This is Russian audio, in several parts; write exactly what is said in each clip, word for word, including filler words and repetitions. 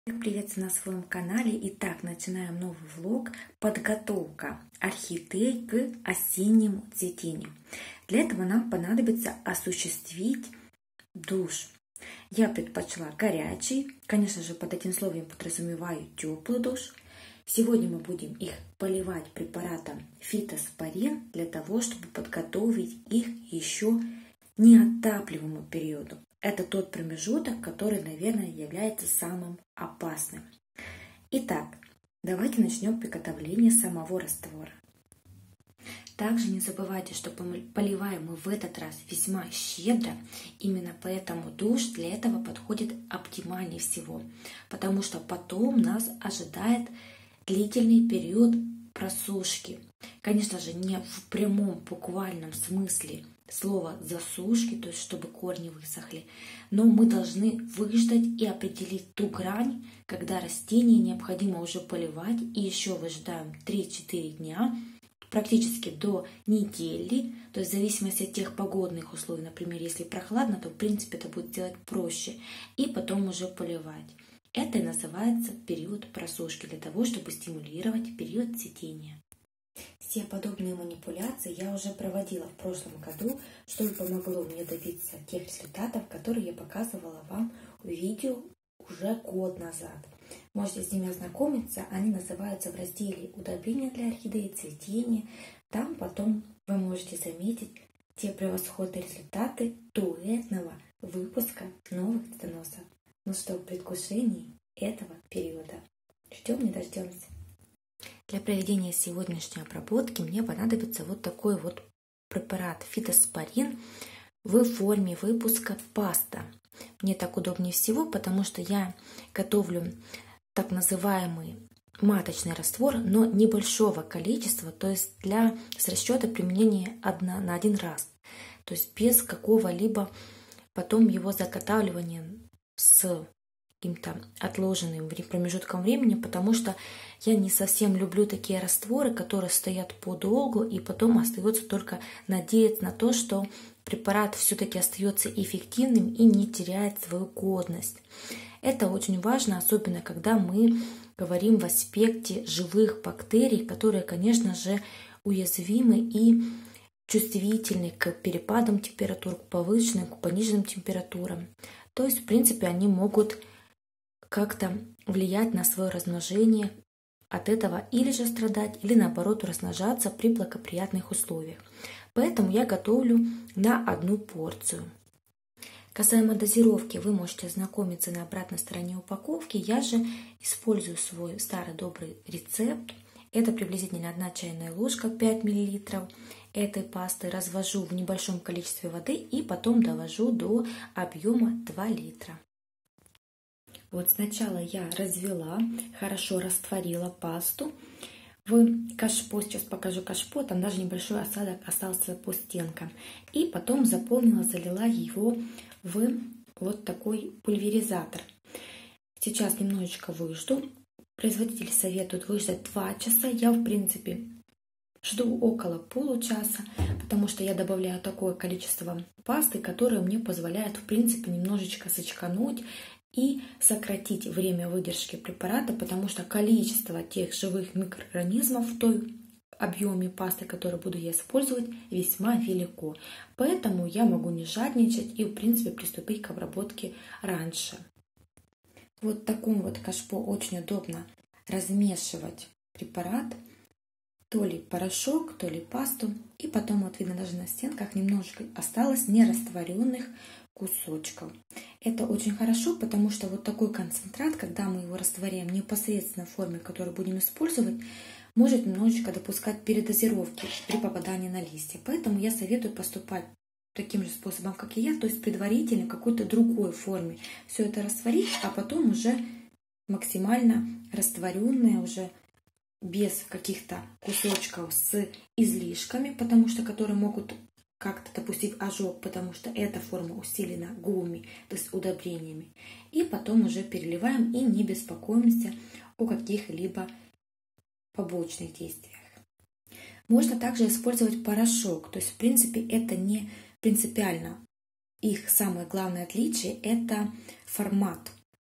Всех приветствую на своем канале. Итак, начинаем новый влог. Подготовка орхидей к осеннему цветению. Для этого нам понадобится осуществить душ. Я предпочла горячий. Конечно же, под этим словом подразумеваю теплый душ. Сегодня мы будем их поливать препаратом фитоспорин для того, чтобы подготовить их еще к неотапливаемому периоду. Это тот промежуток, который, наверное, является самым опасным. Итак, давайте начнем приготовление самого раствора. Также не забывайте, что поливаем мы в этот раз весьма щедро. Именно поэтому душ для этого подходит оптимальнее всего. Потому что потом нас ожидает длительный период просушки. Конечно же, не в прямом буквальном смысле слова засушки, то есть чтобы корни высохли, но мы должны выждать и определить ту грань, когда растение необходимо уже поливать, и еще выжидаем три-четыре дня, практически до недели, то есть в зависимости от тех погодных условий, например, если прохладно, то в принципе это будет делать проще, и потом уже поливать. Это и называется период просушки, для того, чтобы стимулировать период цветения. Все подобные манипуляции я уже проводила в прошлом году, что и помогло мне добиться тех результатов, которые я показывала вам в видео уже год назад. Можете с ними ознакомиться, они называются в разделе «Удобрения для орхидеи», «Цветение». Там потом вы можете заметить те превосходные результаты дуэтного выпуска новых цветоносов. Ну что, в предвкушении этого периода. Ждем не дождемся. Для проведения сегодняшней обработки мне понадобится вот такой вот препарат фитоспорин в форме выпуска паста. Мне так удобнее всего, потому что я готовлю так называемый маточный раствор, но небольшого количества, то есть для с расчета применения одна, на один раз, то есть без какого-либо потом его заготавливания с каким-то отложенным промежутком времени, потому что я не совсем люблю такие растворы, которые стоят подолгу, и потом остается только надеяться на то, что препарат все-таки остается эффективным и не теряет свою годность. Это очень важно, особенно когда мы говорим в аспекте живых бактерий, которые, конечно же, уязвимы и чувствительны к перепадам температур, к повышенным, к пониженным температурам. То есть, в принципе, они могут как-то влиять на свое размножение от этого, или же страдать, или наоборот размножаться при благоприятных условиях. Поэтому я готовлю на одну порцию. Касаемо дозировки, вы можете ознакомиться на обратной стороне упаковки. Я же использую свой старый добрый рецепт. Это приблизительно одна чайная ложка, пять миллилитров этой пасты. Развожу в небольшом количестве воды и потом довожу до объема два литра. Вот сначала я развела, хорошо растворила пасту в кашпо. Сейчас покажу кашпо, там даже небольшой осадок остался по стенкам. И потом заполнила, залила его в вот такой пульверизатор. Сейчас немножечко выжду. Производитель советует выждать два часа. Я, в принципе, жду около получаса, потому что я добавляю такое количество пасты, которое мне позволяет, в принципе, немножечко сочкануть и сократить время выдержки препарата, потому что количество тех живых микроорганизмов в той объеме пасты, которую буду я использовать, весьма велико. Поэтому я могу не жадничать и, в принципе, приступить к обработке раньше. Вот в таком вот кашпо очень удобно размешивать препарат, то ли порошок, то ли пасту. И потом, вот видно, даже на стенках немножко осталось нерастворенных кусочков. Это очень хорошо, потому что вот такой концентрат, когда мы его растворяем непосредственно в форме, которую будем использовать, может немножечко допускать передозировки при попадании на листья. Поэтому я советую поступать таким же способом, как и я, то есть предварительно в какой-то другой форме все это растворить, а потом уже максимально растворенное, уже без каких-то кусочков с излишками, потому что которые могут как-то допустить ожог, потому что эта форма усилена гумми, то есть удобрениями. И потом уже переливаем и не беспокоимся о каких-либо побочных действиях. Можно также использовать порошок, то есть в принципе это не принципиально. Их самое главное отличие – это формат.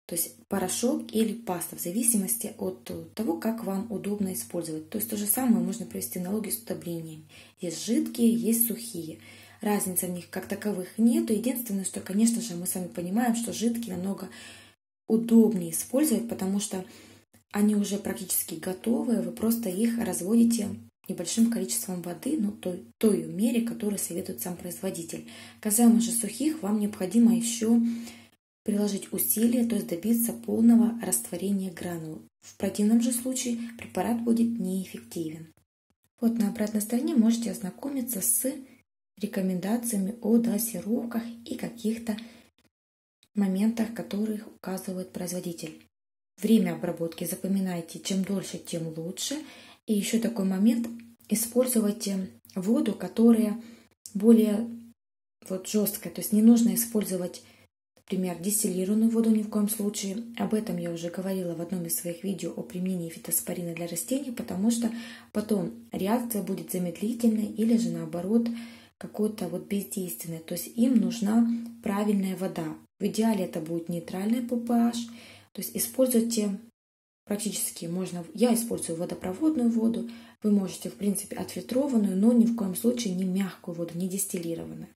То есть порошок или паста, в зависимости от того, как вам удобно использовать. То есть то же самое можно провести аналогию с удобрениями. Есть жидкие, есть сухие. Разницы в них как таковых нет. Единственное, что, конечно же, мы с вами понимаем, что жидкие намного удобнее использовать, потому что они уже практически готовы, вы просто их разводите небольшим количеством воды, но той, той мере, которую советует сам производитель. Касаемо же сухих, вам необходимо еще приложить усилия, то есть добиться полного растворения гранул. В противном же случае препарат будет неэффективен. Вот на обратной стороне можете ознакомиться с рекомендациями о дозировках и каких-то моментах, которых указывает производитель. Время обработки запоминайте, чем дольше, тем лучше. И еще такой момент, используйте воду, которая более вот жесткая, то есть не нужно использовать, например, дистиллированную воду ни в коем случае. Об этом я уже говорила в одном из своих видео о применении фитоспорина для растений, потому что потом реакция будет замедлительной или же наоборот какой-то вот бездейственной. То есть им нужна правильная вода. В идеале это будет нейтральный pH. То есть используйте практически можно, я использую водопроводную воду, вы можете в принципе отфильтрованную, но ни в коем случае не мягкую воду, не дистиллированную.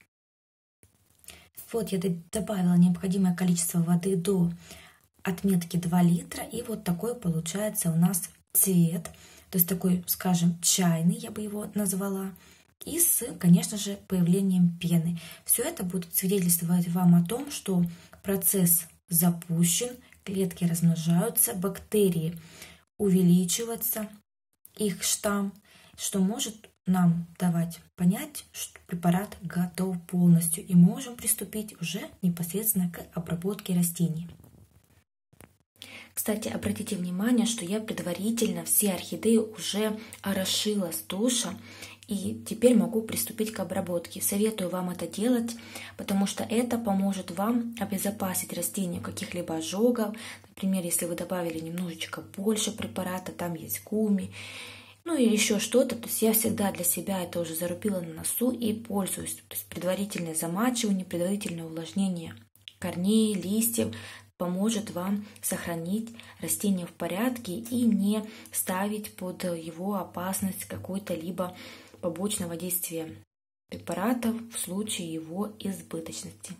Вот я добавила необходимое количество воды до отметки два литра, и вот такой получается у нас цвет, то есть такой, скажем, чайный, я бы его назвала, и с, конечно же, появлением пены. Все это будет свидетельствовать вам о том, что процесс запущен, клетки размножаются, бактерии увеличиваются, их штамм, что может нам давать понять, что препарат готов полностью, и можем приступить уже непосредственно к обработке растений. Кстати, обратите внимание, что я предварительно все орхидеи уже орошила с душа, и теперь могу приступить к обработке. Советую вам это делать, потому что это поможет вам обезопасить растения от каких-либо ожогов. Например, если вы добавили немножечко больше препарата, там есть гуми, ну или еще что-то, то есть я всегда для себя это уже зарубила на носу и пользуюсь. То есть предварительное замачивание, предварительное увлажнение корней, листьев поможет вам сохранить растение в порядке и не ставить под его опасность какой-то либо побочного действия препаратов в случае его избыточности.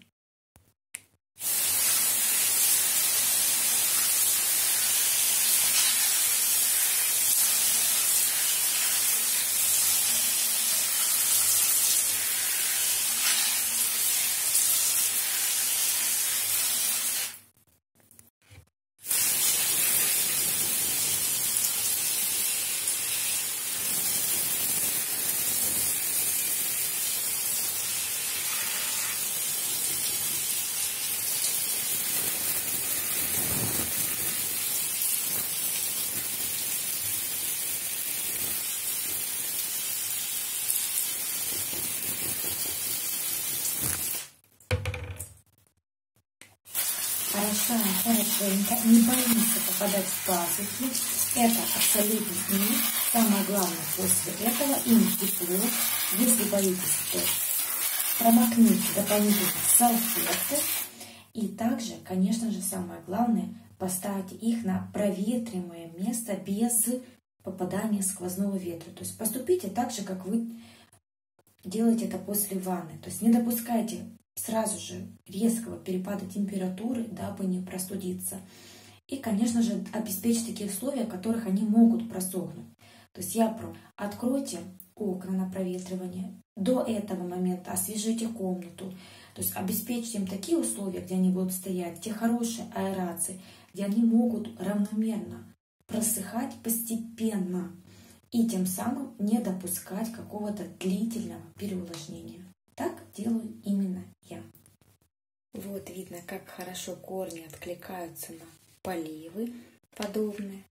Хорошо, хорошенько, не боимся попадать в пазухи. Это абсолютно не самое главное после этого им тепло. Если боитесь, то промокните дополнительно салфетку. И также, конечно же, самое главное, поставьте их на проветриваемое место без попадания сквозного ветра. То есть поступите так же, как вы делаете это после ванны. То есть не допускайте сразу же резкого перепада температуры, дабы не простудиться. И, конечно же, обеспечить такие условия, в которых они могут просохнуть. То есть я про откройте окна на проветривание, до этого момента освежите комнату, то есть обеспечьте им такие условия, где они будут стоять, те хорошие аэрации, где они могут равномерно просыхать постепенно и тем самым не допускать какого-то длительного переувлажнения. Так делаю именно я. Вот видно, как хорошо корни откликаются на поливы подобные.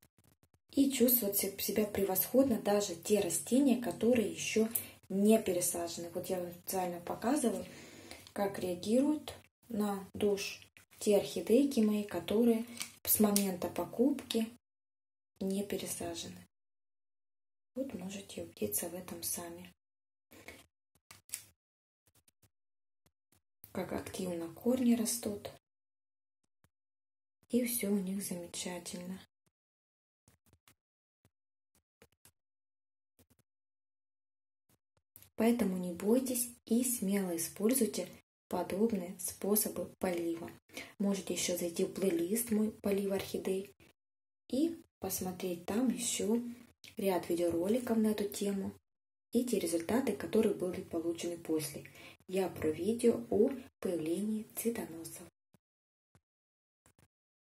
И чувствуют себя превосходно даже те растения, которые еще не пересажены. Вот я специально показываю, как реагируют на душ те орхидейки мои, которые с момента покупки не пересажены. Вот можете убедиться в этом сами. Как активно корни растут. и все у них замечательно. Поэтому не бойтесь и смело используйте подобные способы полива. Можете еще зайти в плейлист мой полив орхидей и посмотреть там еще ряд видеороликов на эту тему и те результаты, которые были получены после. Я про видео о появлении цветоносов.